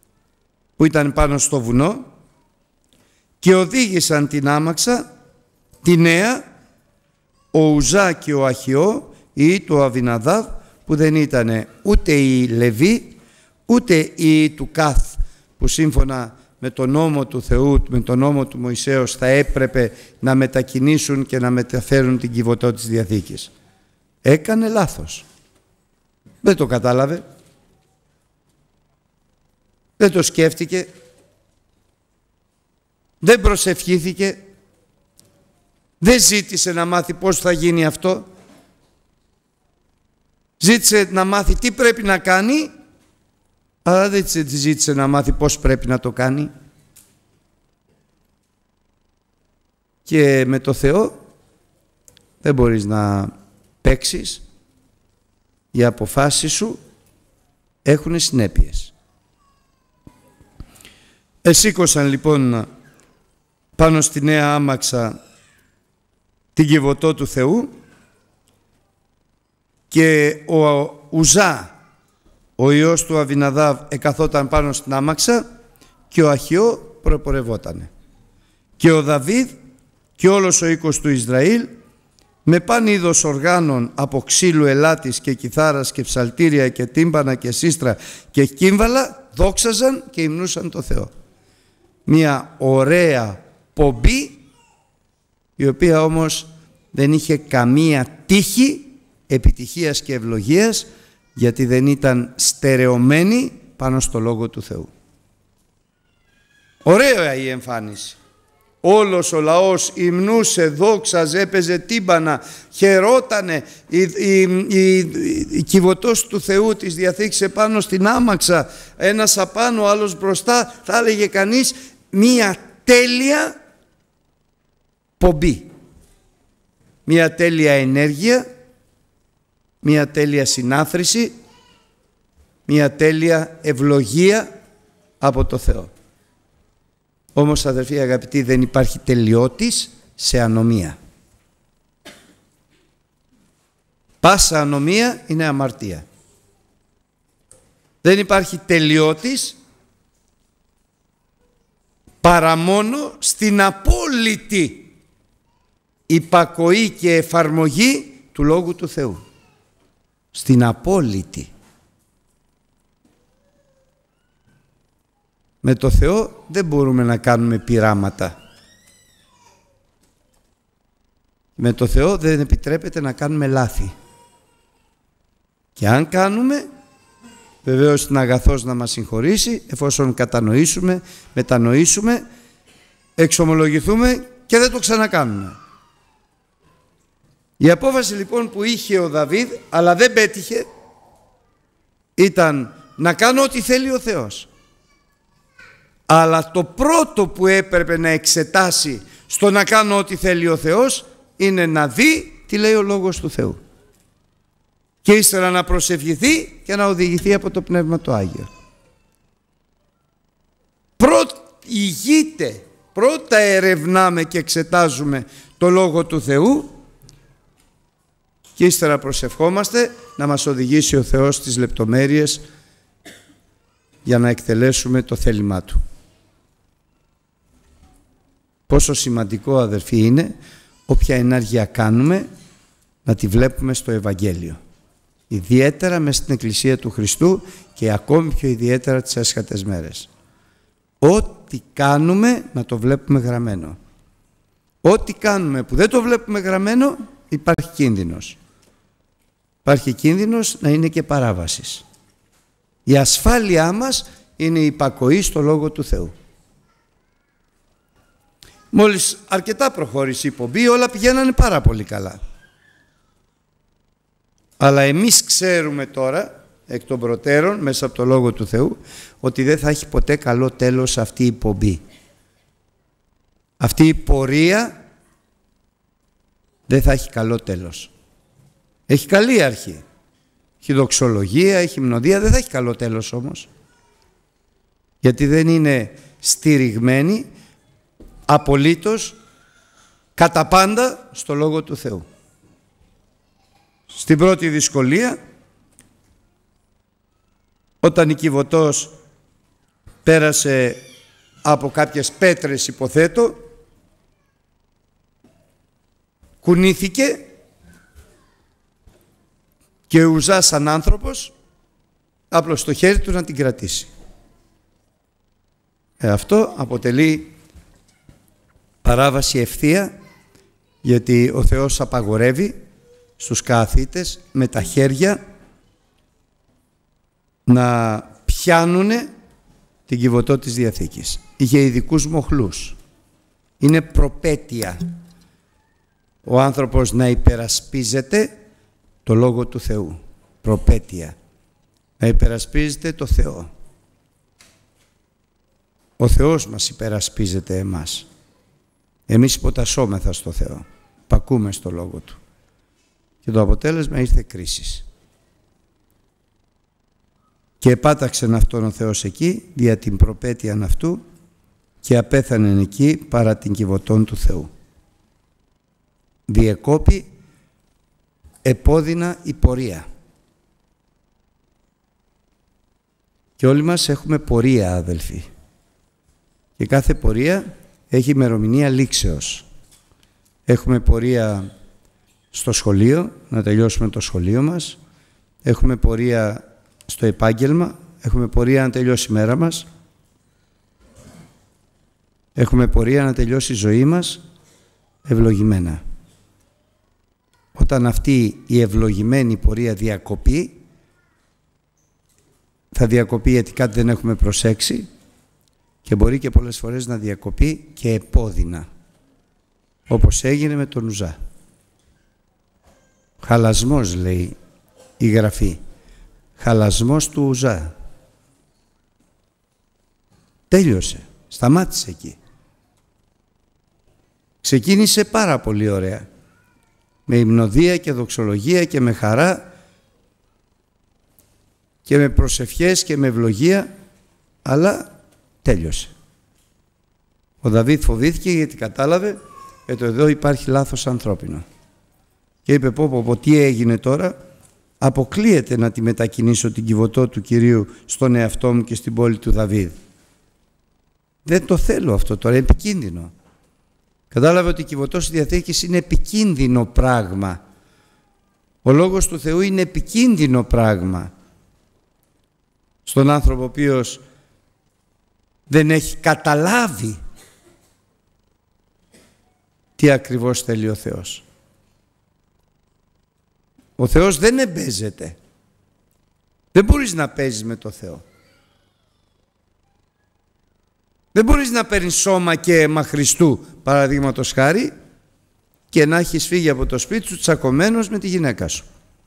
που ήταν πάνω στο βουνό, και οδήγησαν την άμαξα τη νέα, ο Ουζά και ο Αχιώ ή του Αβιναδάβ, που δεν ήταν ούτε οι Λεβί ούτε οι του Καθ, που σύμφωνα με τον νόμο του Θεού, με τον νόμο του Μωυσέως, θα έπρεπε να μετακινήσουν και να μεταφέρουν την κυβωτό της Διαθήκης. Έκανε λάθος. Δεν το κατάλαβε. Δεν το σκέφτηκε. Δεν προσευχήθηκε. Δεν ζήτησε να μάθει πώς θα γίνει αυτό. Ζήτησε να μάθει τι πρέπει να κάνει, αλλά δεν ζήτησε να μάθει πώς πρέπει να το κάνει. Και με το Θεό δεν μπορείς να παίξεις. Οι αποφάσεις σου έχουν συνέπειες. Εσήκωσαν λοιπόν πάνω στη νέα άμαξα την κυβωτό του Θεού και ο Ουζά, ο ιός του Αβιναδάβ, εκαθόταν πάνω στην άμαξα και ο Αχιώ προπορευότανε. Και ο Δαβίδ και όλος ο οίκος του Ισραήλ με παν είδος οργάνων από ξύλου ελάτης και κιθάρας και ψαλτήρια και τύμπανα και σύστρα και κύμβαλα δόξαζαν και υμνούσαν το Θεό. Μια ωραία πομπή, η οποία όμως δεν είχε καμία τύχη επιτυχίας και ευλογίας, γιατί δεν ήταν στερεωμένη πάνω στο Λόγο του Θεού. Ωραία η εμφάνιση. Όλος ο λαός υμνούσε, δόξαζε, έπαιζε τύμπανα, χαιρότανε. Η, η, η, η κυβωτός του Θεού της Διαθήκης επάνω στην άμαξα, ένας απάνω, άλλος μπροστά, θα έλεγε κανείς μία τέλεια πομπή. Μία τέλεια ενέργεια, μία τέλεια συνάθρηση, μία τέλεια ευλογία από το Θεό. Όμως, αδερφοί αγαπητοί, δεν υπάρχει τελειότης σε ανομία. Πάσα ανομία είναι αμαρτία. Δεν υπάρχει τελειότης παρά μόνο στην απόλυτη υπακοή και εφαρμογή του Λόγου του Θεού. Στην απόλυτη. Με το Θεό δεν μπορούμε να κάνουμε πειράματα. Με το Θεό δεν επιτρέπεται να κάνουμε λάθη. Και αν κάνουμε, βεβαίως είναι αγαθός να μας συγχωρήσει, εφόσον κατανοήσουμε, μετανοήσουμε, εξομολογηθούμε και δεν το ξανακάνουμε. Η απόφαση λοιπόν που είχε ο Δαβίδ, αλλά δεν πέτυχε, ήταν να κάνω ό,τι θέλει ο Θεός. Αλλά το πρώτο που έπρεπε να εξετάσει στο να κάνω ό,τι θέλει ο Θεός είναι να δει τι λέει ο Λόγος του Θεού. Και ύστερα να προσευχηθεί και να οδηγηθεί από το Πνεύμα το Άγιο. Προηγείται, πρώτα ερευνάμε και εξετάζουμε το Λόγο του Θεού και ύστερα προσευχόμαστε να μας οδηγήσει ο Θεός στις λεπτομέρειες για να εκτελέσουμε το θέλημά Του. Πόσο σημαντικό, αδερφοί, είναι όποια ενέργεια κάνουμε να τη βλέπουμε στο Ευαγγέλιο. Ιδιαίτερα μες στην Εκκλησία του Χριστού και ακόμη πιο ιδιαίτερα τις έσχατες μέρες. Ό,τι κάνουμε να το βλέπουμε γραμμένο. Ό,τι κάνουμε που δεν το βλέπουμε γραμμένο, υπάρχει κίνδυνος. Υπάρχει κίνδυνος να είναι και παράβασης. Η ασφάλειά μας είναι η υπακοή στο Λόγο του Θεού. Μόλις αρκετά προχώρησε η πομπή, όλα πηγαίνανε πάρα πολύ καλά. Αλλά εμείς ξέρουμε τώρα, εκ των προτέρων, μέσα από το Λόγο του Θεού, ότι δεν θα έχει ποτέ καλό τέλος αυτή η πομπή. Αυτή η πορεία δεν θα έχει καλό τέλος. Έχει καλή αρχή. Έχει δοξολογία, έχει μνοδία, δεν θα έχει καλό τέλος όμως. Γιατί δεν είναι στηριγμένη απολύτως κατά πάντα στο Λόγο του Θεού. Στην πρώτη δυσκολία, όταν η Κιβωτός πέρασε από κάποιες πέτρες, υποθέτω, κουνήθηκε και ο Ουζά σαν άνθρωπος άπλωσε το χέρι του να την κρατήσει. Ε, αυτό αποτελεί παράβαση ευθεία, γιατί ο Θεός απαγορεύει στους κααθήτες με τα χέρια να πιάνουνε την κυβωτό της Διαθήκης. Είχε ειδικούς μοχλούς. Είναι προπέτεια ο άνθρωπος να υπερασπίζεται το Λόγο του Θεού. Προπέτεια. Να υπερασπίζεται το Θεό. Ο Θεός μας υπερασπίζεται εμάς. Εμείς υποτασσόμεθα στο Θεό. Πακούμε στο Λόγο Του. Και το αποτέλεσμα ήρθε κρίσης. Και επάταξεν αυτόν ο Θεός εκεί, δια την προπέτειαν αυτού, και απέθανεν εκεί παρά την κυβωτών του Θεού. Διεκόπη επώδυνα η πορεία. Και όλοι μας έχουμε πορεία, αδελφοί. Και κάθε πορεία έχει ημερομηνία λήξεως. Έχουμε πορεία στο σχολείο, να τελειώσουμε το σχολείο μας. Έχουμε πορεία στο επάγγελμα. Έχουμε πορεία να τελειώσει η μέρα μας. Έχουμε πορεία να τελειώσει η ζωή μας ευλογημένα. Όταν αυτή η ευλογημένη πορεία διακοπεί, θα διακοπεί γιατί κάτι δεν έχουμε προσέξει και μπορεί και πολλές φορές να διακοπεί και επώδυνα, όπως έγινε με τον Ουζά. Χαλασμός, λέει η Γραφή. Χαλασμός του Ουζά. Τέλειωσε. Σταμάτησε εκεί. Ξεκίνησε πάρα πολύ ωραία. Με υμνοδία και δοξολογία και με χαρά και με προσευχές και με ευλογία, αλλά τέλειωσε. Ο Δαβίδ φοβήθηκε γιατί κατάλαβε ότι εδώ υπάρχει λάθος ανθρώπινο. Και είπε πω πω πω τι έγινε τώρα, αποκλείεται να τη μετακινήσω την κυβωτό του Κυρίου στον εαυτό μου και στην πόλη του Δαβίδ. Δεν το θέλω αυτό τώρα, είναι επικίνδυνο. Κατάλαβε ότι η κυβωτός της Διαθήκης είναι επικίνδυνο πράγμα. Ο Λόγος του Θεού είναι επικίνδυνο πράγμα. Στον άνθρωπο ο οποίος δεν έχει καταλάβει τι ακριβώς θέλει ο Θεός. Ο Θεός δεν εμπέζεται. Δεν μπορείς να παίζεις με το Θεό. Δεν μπορείς να παίρνεις σώμα και αίμα Χριστού, παραδείγματος χάρη, και να έχεις φύγει από το σπίτι σου τσακωμένος με τη γυναίκα σου.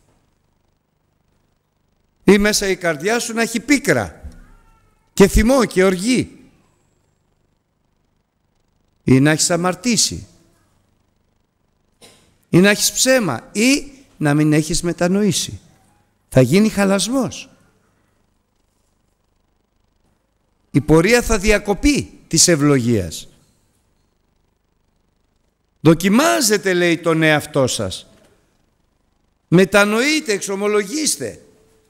Ή μέσα η καρδιά σου να έχει πίκρα και θυμό και οργή. Ή να έχεις αμαρτήσει. Ή να έχεις ψέμα. Ή να μην έχεις μετανοήσει. Θα γίνει χαλασμός. Η πορεία θα διακοπεί της ευλογίας. Δοκιμάζετε, λέει, τον εαυτό σας. Μετανοείτε, εξομολογήστε.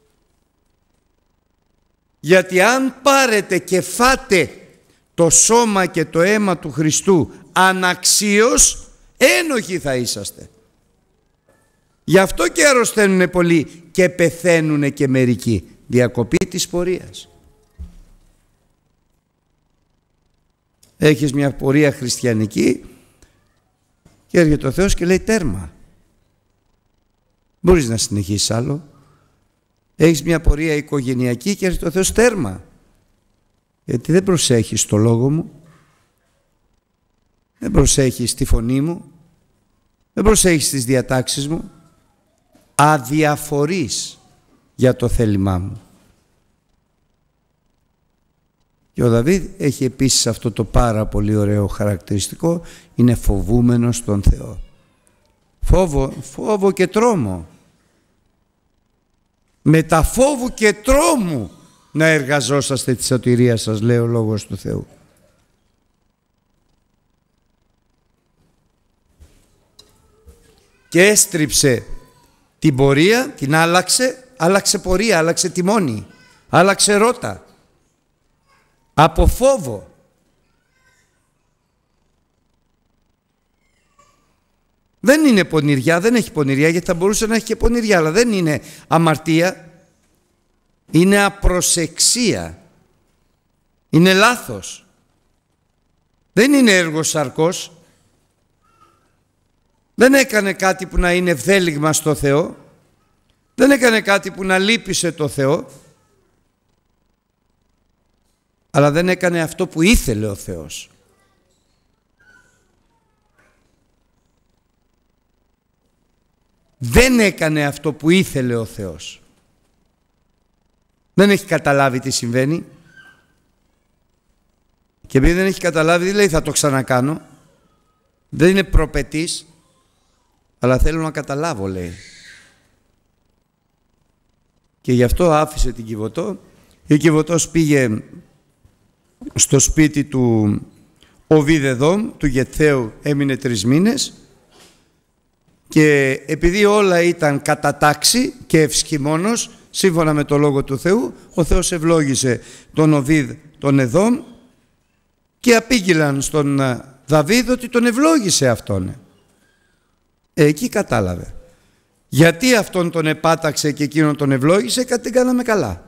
Γιατί αν πάρετε και φάτε το σώμα και το αίμα του Χριστού αναξίως, ένοχοι θα είσαστε. Γι' αυτό και αρρωσταίνουν πολλοί και πεθαίνουν και μερικοί. Διακοπή της πορείας. Έχεις μια πορεία χριστιανική και έρχεται ο Θεός και λέει τέρμα. Μπορείς να συνεχίσεις άλλο. Έχεις μια πορεία οικογενειακή και έρχεται ο Θεός τέρμα. Γιατί δεν προσέχεις το λόγο μου. Δεν προσέχεις τη φωνή μου. Δεν προσέχεις τις διατάξεις μου. Αδιαφορείς για το θέλημά μου. Και ο Δαβίδ έχει επίσης αυτό το πάρα πολύ ωραίο χαρακτηριστικό, είναι φοβούμενος τον Θεό. Φόβο, φόβο και τρόμο. Με τα φόβου και τρόμου να εργαζόσαστε τη σωτηρία σας, λέει ο Λόγος του Θεού. Και έστριψε την πορεία, την άλλαξε, άλλαξε πορεία, άλλαξε τιμόνι, άλλαξε ρότα. Από φόβο. Δεν είναι πονηριά, δεν έχει πονηριά, γιατί θα μπορούσε να έχει και πονηριά, αλλά δεν είναι αμαρτία. Είναι απροσεξία. Είναι λάθος. Δεν είναι έργο σαρκός. Δεν έκανε κάτι που να είναι ευδέλιγμα στο Θεό. Δεν έκανε κάτι που να λύπησε το Θεό. Αλλά δεν έκανε αυτό που ήθελε ο Θεός. Δεν έκανε αυτό που ήθελε ο Θεός. Δεν έχει καταλάβει τι συμβαίνει. Και επειδή δεν έχει καταλάβει, δεν λέει θα το ξανακάνω. Δεν είναι προπετής, αλλά θέλω να καταλάβω, λέει. Και γι' αυτό άφησε την Κιβωτό. Η Κιβωτός πήγε στο σπίτι του Οβίδεδομ, του Γετθαίου, έμεινε τρεις μήνες. Και επειδή όλα ήταν κατά τάξη και ευσχημόνος, σύμφωνα με το Λόγο του Θεού, ο Θεός ευλόγησε τον Οβίδ τον Εδόμ και απήγγειλαν στον Δαβίδ ότι τον ευλόγησε αυτόν. Εκεί κατάλαβε. Γιατί αυτόν τον επάταξε και εκείνον τον ευλόγησε, κάτι δεν κάναμε καλά.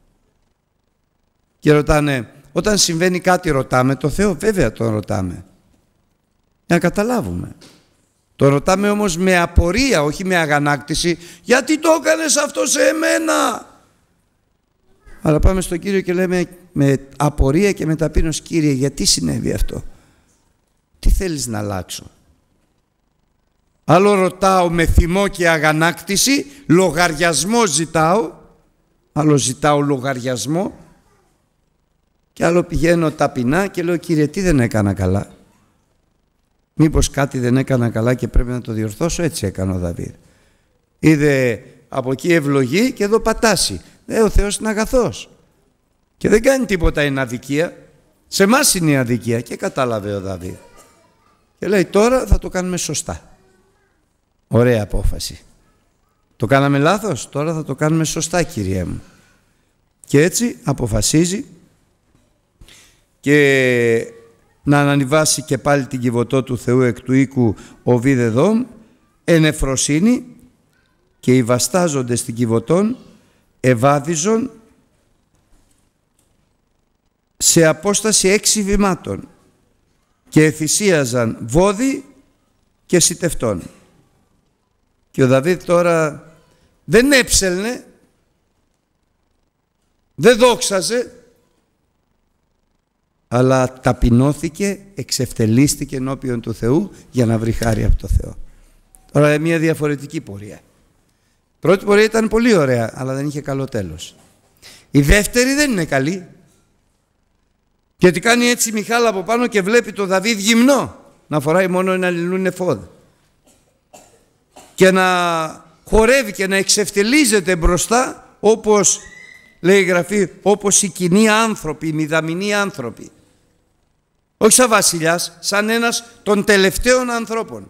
Και ρωτάνε, όταν συμβαίνει κάτι ρωτάμε το Θεό? Βέβαια τον ρωτάμε. Για να καταλάβουμε. Το ρωτάμε όμως με απορία, όχι με αγανάκτηση. Γιατί το έκανες αυτό σε εμένα? Αλλά πάμε στον Κύριο και λέμε με απορία και με ταπείνωση, Κύριε, γιατί συνέβη αυτό? Τι θέλεις να αλλάξω? Άλλο ρωτάω με θυμό και αγανάκτηση, λογαριασμό ζητάω, άλλο ζητάω λογαριασμό, και άλλο πηγαίνω ταπεινά και λέω, Κύριε, τι δεν έκανα καλά? Μήπως κάτι δεν έκανα καλά και πρέπει να το διορθώσω? Έτσι έκανε ο Δαβίδ. Είδε από εκεί ευλογή και εδώ πατάσει. Ε, ο Θεός είναι αγαθός και δεν κάνει τίποτα είναι αδικία. Σε εμάς είναι η αδικία. Και κατάλαβε ο Δαβίδ. Και λέει, τώρα θα το κάνουμε σωστά. Ωραία απόφαση. Το κάναμε λάθος, τώρα θα το κάνουμε σωστά, Κύριέ μου. Και έτσι αποφασίζει και να ανανιβάσει και πάλι την Κιβωτό του Θεού εκ του οίκου Οβίδεδομ εν εφροσύνη, και οι βαστάζοντες στην Κιβωτόν ευάδιζον σε απόσταση έξι βημάτων και εθυσίαζαν βόδι και σιτευτών. Και ο Δαβίδ τώρα δεν έψελνε, δεν δόξαζε, αλλά ταπεινώθηκε, εξευτελίστηκε ενώπιον του Θεού για να βρει χάρη από το Θεό. Τώρα μια διαφορετική πορεία. Η πρώτη πορεία ήταν πολύ ωραία, αλλά δεν είχε καλό τέλος. Η δεύτερη δεν είναι καλή. Γιατί κάνει έτσι η Μιχάλα από πάνω και βλέπει τον Δαβίδ γυμνό να φοράει μόνο ένα λιλούν εφόδ και να χορεύει και να εξευτελίζεται μπροστά, όπως λέει η Γραφή, όπως οι κοινοί άνθρωποι, οι μηδαμινοί άνθρωποι. Όχι σαν βασιλιάς, σαν ένας των τελευταίων ανθρώπων.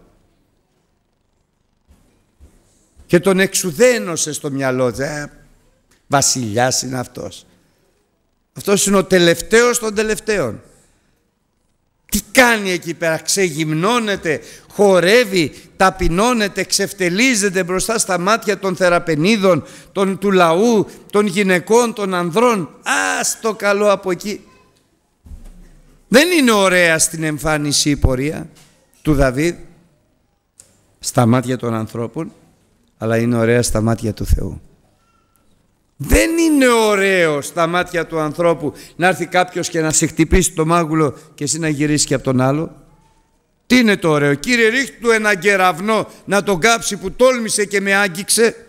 Και τον εξουδένωσε στο μυαλό του. Ε, βασιλιάς είναι αυτός. Αυτός είναι ο τελευταίος των τελευταίων. Τι κάνει εκεί πέρα? Ξεγυμνώνεται, χορεύει, ταπεινώνεται, ξεφτελίζεται μπροστά στα μάτια των θεραπενίδων, των, του λαού, των γυναικών, των ανδρών. Ας το καλό από εκεί. Δεν είναι ωραία στην εμφάνιση η πορεία του Δαβίδ στα μάτια των ανθρώπων, αλλά είναι ωραία στα μάτια του Θεού. Δεν είναι ωραίο στα μάτια του ανθρώπου να έρθει κάποιος και να σε χτυπήσει το μάγουλο και εσύ να γυρίσεις και από τον άλλο. Τι είναι το ωραίο? Κύριε, ρίχτε του ένα κεραυνό να τον κάψει που τόλμησε και με άγγιξε,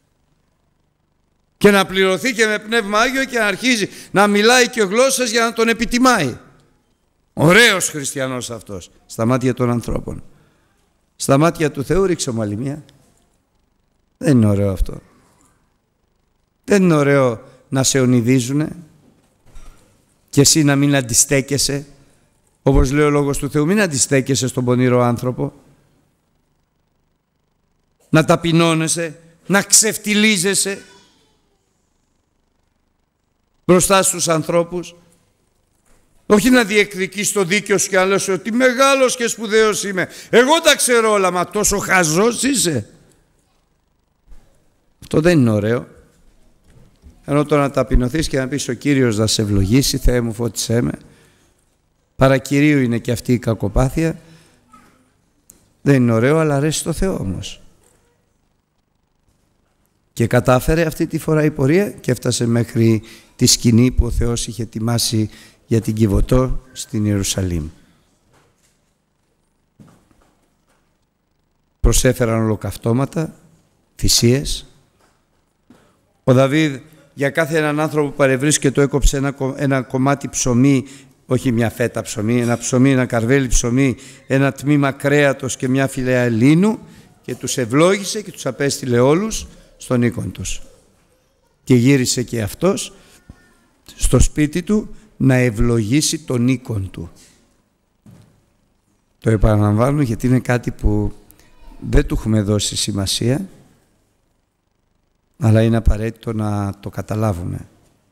και να πληρωθεί και με πνεύμα Άγιο και να αρχίζει να μιλάει και γλώσσες για να τον επιτιμάει. Ωραίος χριστιανός αυτός στα μάτια των ανθρώπων. Στα μάτια του Θεού ρίξε μου άλλη μία. Δεν είναι ωραίο αυτό. Δεν είναι ωραίο να σε ονειδίζουνε και εσύ να μην αντιστέκεσαι, όπως λέει ο Λόγος του Θεού, μην αντιστέκεσαι στον πονηρό άνθρωπο. Να ταπεινώνεσαι, να ξεφτιλίζεσαι μπροστά στους ανθρώπους. Όχι να διεκδικείς το δίκαιο σου και να λες ότι μεγάλος και σπουδαίος είμαι. Εγώ τα ξέρω όλα, μα τόσο χαζός είσαι. Αυτό δεν είναι ωραίο. Ενώ το να ταπεινωθείς και να πεις ο Κύριος να σε ευλογήσει, Θεέ μου φώτισέ με. Παρακυρίου είναι και αυτή η κακοπάθεια. Δεν είναι ωραίο, αλλά αρέσει στο Θεό όμως. Και κατάφερε αυτή τη φορά η πορεία και έφτασε μέχρι τη σκηνή που ο Θεός είχε ετοιμάσει για την Κιβωτό στην Ιερουσαλήμ. Προσέφεραν ολοκαυτώματα, θυσίες. Ο Δαβίδ για κάθε έναν άνθρωπο που παρευρίσκεται έκοψε ένα, ένα κομμάτι ψωμί, όχι μια φέτα ψωμί, ένα ψωμί, ένα καρβέλι ψωμί, ένα τμήμα κρέατος και μια φυλαία ελίνου και τους ευλόγησε και τους απέστειλε όλους στον οίκον τους. Και γύρισε και αυτός στο σπίτι του να ευλογήσει τον οίκον του. Το επαναλαμβάνω γιατί είναι κάτι που δεν του έχουμε δώσει σημασία, αλλά είναι απαραίτητο να το καταλάβουμε.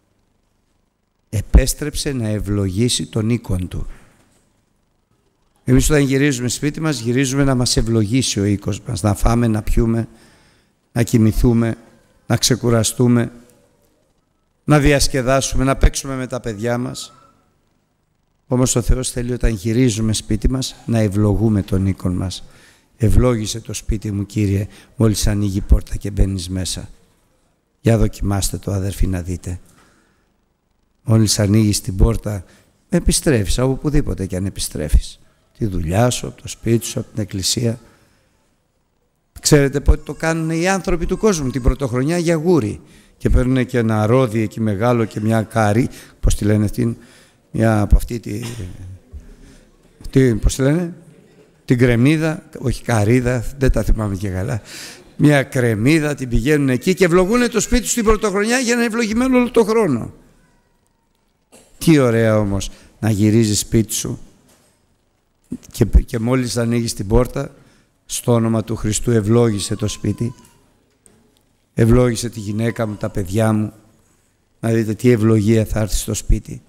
Επέστρεψε να ευλογήσει τον οίκον του. Εμείς όταν γυρίζουμε σπίτι μας, γυρίζουμε να μας ευλογήσει ο οίκος μας, να φάμε, να πιούμε, να κοιμηθούμε, να ξεκουραστούμε, να διασκεδάσουμε, να παίξουμε με τα παιδιά μας. Όμως ο Θεός θέλει όταν γυρίζουμε σπίτι μας να ευλογούμε τον οίκον μας. Ευλόγησε το σπίτι μου, Κύριε, μόλις ανοίγει η πόρτα και μπαίνεις μέσα. Για δοκιμάστε το, αδερφοί, να δείτε. Μόλις ανοίγεις την πόρτα, επιστρέφεις από οπουδήποτε και αν επιστρέφεις. Τη δουλειά σου, από το σπίτι σου, από την εκκλησία. Ξέρετε πότε το κάνουν οι άνθρωποι του κόσμου, την πρωτοχρονιά για γούρι. Και παίρνουν και ένα ρόδι εκεί μεγάλο και μια κάρη, πώς τη λένε αυτήν, μια από αυτή τη, τη πώς τη λένε, την κρεμμύδα, όχι καρύδα, δεν τα θυμάμαι και καλά. Μια κρεμμύδα, την πηγαίνουν εκεί και ευλογούν το σπίτι σου την πρωτοχρονιά για να είναι ευλογημένο όλο το χρόνο. Τι ωραία όμως να γυρίζεις σπίτι σου και, και μόλις ανοίγεις την πόρτα, στο όνομα του Χριστού ευλόγησε το σπίτι, ευλόγησε τη γυναίκα μου, τα παιδιά μου, να δείτε τι ευλογία θα έρθει στο σπίτι.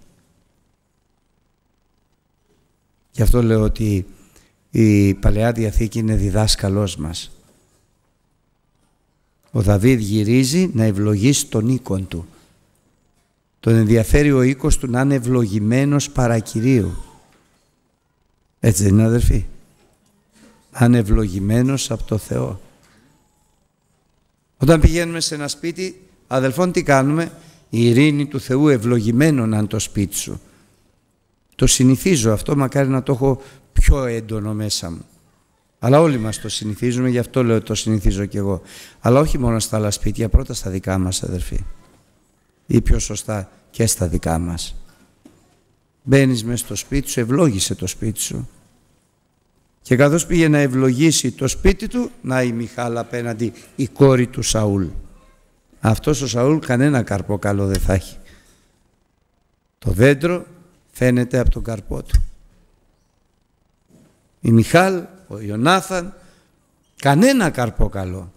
Γι' αυτό λέω ότι η Παλαιά Διαθήκη είναι διδάσκαλός μας. Ο Δαβίδ γυρίζει να ευλογήσει τον οίκον του. Τον ενδιαφέρει ο οίκος του να είναι ευλογημένος παρά Κυρίου. Έτσι δεν είναι, αδερφοί? Να είναι ευλογημένος από το Θεό. Όταν πηγαίνουμε σε ένα σπίτι, αδελφών, τι κάνουμε? Η ειρήνη του Θεού ευλογημένο να είναι το σπίτι σου. Το συνηθίζω αυτό, μακάρι να το έχω πιο έντονο μέσα μου. Αλλά όλοι μας το συνηθίζουμε, γι' αυτό λέω το συνηθίζω κι εγώ. Αλλά όχι μόνο στα άλλα σπίτια, πρώτα στα δικά μας, αδερφοί. Ή πιο σωστά και στα δικά μας. Μπαίνεις μες στο σπίτι σου, ευλόγησε το σπίτι σου. Και καθώς πήγε να ευλογήσει το σπίτι του, να η Μιχάλα απέναντι, η κόρη του Σαούλ. Αυτός ο Σαούλ κανένα καρπό καλό δεν θα έχει. Το δέντρο φαίνεται από τον καρπό του. Η Μιχάλ, ο Ιωνάθαν, κανένα καρπό καλό.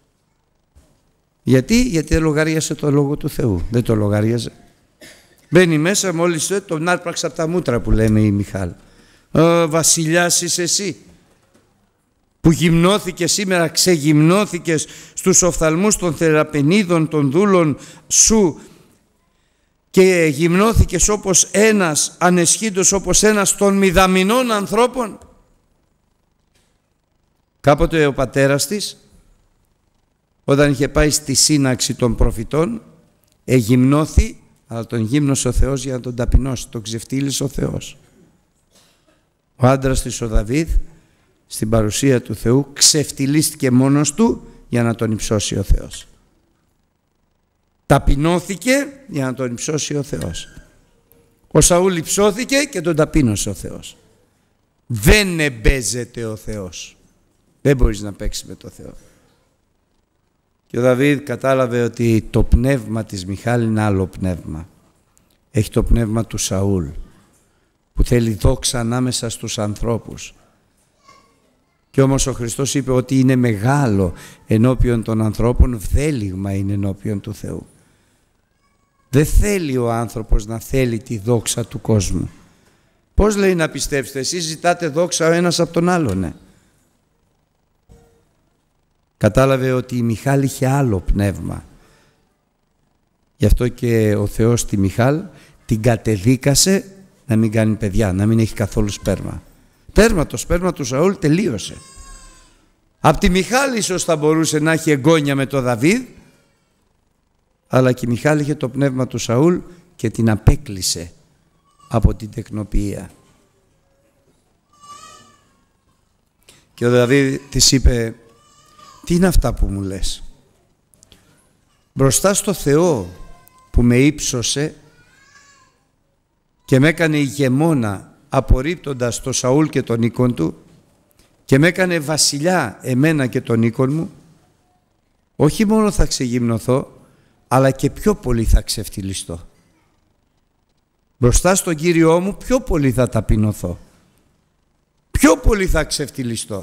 Γιατί? Γιατί δεν λογαρίασε το λόγο του Θεού. Δεν το λογαρίαζε. Μπαίνει μέσα, μόλις τον άρπαξε από τα μούτρα που λέμε η Μιχάλ. «Ω, βασιλιάς είσαι εσύ που γυμνώθηκε σήμερα, ξεγυμνώθηκες στους οφθαλμούς των θεραπενίδων των δούλων σου και γυμνώθηκες όπως ένας, ανεσχύντος όπως ένας των μηδαμινών ανθρώπων». Κάποτε ο πατέρας της, όταν είχε πάει στη σύναξη των προφητών, εγυμνώθη, αλλά τον γύμνωσε ο Θεός για να τον ταπεινώσει, τον ξεφτύλισε ο Θεός. Ο άντρας της, ο Δαβίδ, στην παρουσία του Θεού, ξεφτυλίστηκε μόνος του για να τον υψώσει ο Θεός. Ταπεινώθηκε για να τον υψώσει ο Θεός. Ο Σαούλ υψώθηκε και τον ταπείνωσε ο Θεός. Δεν εμπέζεται ο Θεός. Δεν μπορείς να παίξεις με το Θεό. Και ο Δαβίδ κατάλαβε ότι το πνεύμα της Μιχάλη είναι άλλο πνεύμα. Έχει το πνεύμα του Σαούλ, που θέλει δόξα ανάμεσα στους ανθρώπους. Και όμως ο Χριστός είπε ότι είναι μεγάλο ενώπιον των ανθρώπων, βδέλιγμα είναι ενώπιον του Θεού. Δεν θέλει ο άνθρωπος να θέλει τη δόξα του κόσμου. Πώς λέει να πιστέψετε? Εσείς ζητάτε δόξα ο ένας από τον άλλον. Ναι. Κατάλαβε ότι η Μιχάλ είχε άλλο πνεύμα. Γι' αυτό και ο Θεός τη Μιχάλ την κατεδίκασε να μην κάνει παιδιά, να μην έχει καθόλου σπέρμα. Πέρμα, το σπέρμα του Σαούλ τελείωσε. Απ' τη Μιχάλ ίσως θα μπορούσε να έχει εγγόνια με τον Δαβίδ, αλλά και η Μιχάλ είχε το πνεύμα του Σαούλ και την απέκλεισε από την τεκνοποιία. Και ο Δαβίδ της είπε, τι είναι αυτά που μου λες? Μπροστά στο Θεό που με ύψωσε και με έκανε ηγεμόνα απορρίπτοντας τον Σαούλ και τον οίκον του και με έκανε βασιλιά εμένα και τον οίκον μου, όχι μόνο θα ξεγυμνοθώ, αλλά και πιο πολύ θα ξεφτυλιστώ. Μπροστά στον Κύριό μου πιο πολύ θα ταπεινωθώ, πιο πολύ θα ξεφτυλιστώ.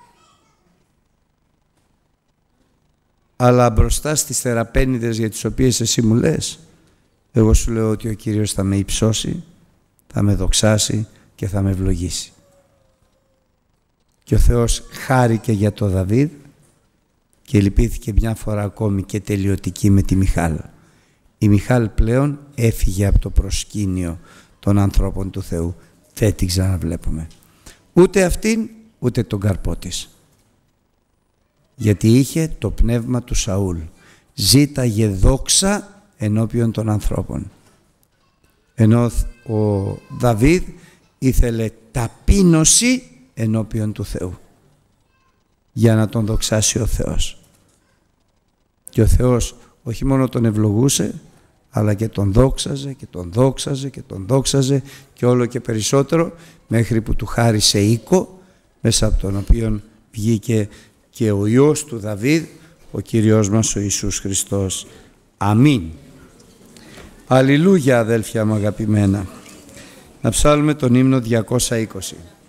Αλλά μπροστά στις θεραπαίνιδες για τις οποίες εσύ μου λες, εγώ σου λέω ότι ο Κύριος θα με υψώσει, θα με δοξάσει και θα με ευλογήσει. Και ο Θεός χάρηκε για το Δαβίδ και λυπήθηκε μια φορά ακόμη και τελειωτική με τη Μιχάλ. Η Μιχάλ πλέον έφυγε από το προσκήνιο των ανθρώπων του Θεού. Δεν την ξαναβλέπουμε. Ούτε αυτήν, ούτε τον καρπό της. Γιατί είχε το πνεύμα του Σαούλ. Ζήταγε δόξα ενώπιον των ανθρώπων. Ενώ ο Δαβίδ ήθελε ταπείνωση ενώπιον του Θεού, για να τον δοξάσει ο Θεός. Και ο Θεός όχι μόνο τον ευλογούσε, αλλά και τον δόξαζε και τον δόξαζε και τον δόξαζε και όλο και περισσότερο, μέχρι που του χάρισε οίκο, μέσα από τον οποίο βγήκε και ο Υιός του Δαβίδ, ο Κύριος μας ο Ιησούς Χριστός. Αμήν. Αλληλούια, αδέλφια μου αγαπημένα. Να ψάλουμε τον ύμνο διακόσια είκοσι.